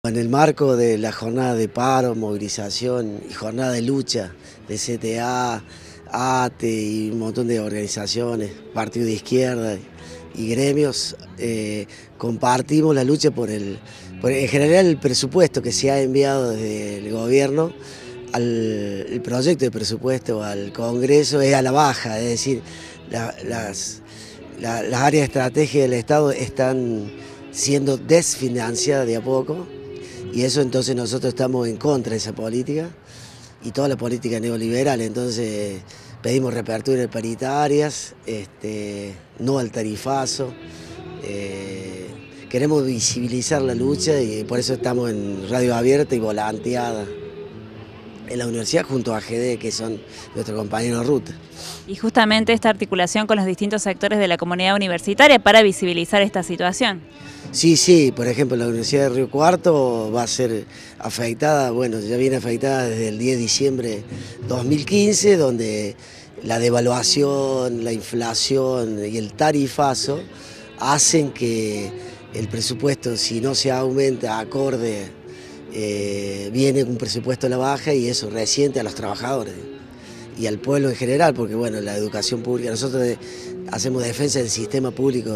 En el marco de la jornada de paro, movilización y jornada de lucha de CTA, ATE y un montón de organizaciones, partidos de izquierda y gremios, compartimos la lucha por en general el presupuesto que se ha enviado desde el gobierno, el proyecto de presupuesto al Congreso es a la baja, es decir, las áreas de estrategia del Estado están siendo desfinanciadas de a poco. Y eso entonces nosotros estamos en contra de esa política y toda la política neoliberal, entonces pedimos reaperturas paritarias, no al tarifazo, queremos visibilizar la lucha y por eso estamos en radio abierta y volanteada en la universidad junto a AGD, que son nuestros compañeros de ruta. Y justamente esta articulación con los distintos sectores de la comunidad universitaria para visibilizar esta situación. Sí, por ejemplo, la Universidad de Río Cuarto va a ser afectada, bueno, ya viene afectada desde el 10 de diciembre de 2015, donde la devaluación, la inflación y el tarifazo hacen que el presupuesto, si no se aumenta acorde, viene un presupuesto a la baja y eso resiente a los trabajadores y al pueblo en general, porque bueno, la educación pública, nosotros hacemos defensa del sistema público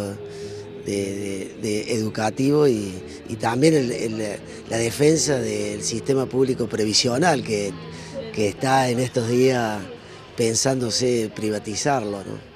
educativo y también la defensa del sistema público previsional que está en estos días pensándose privatizarlo, ¿no?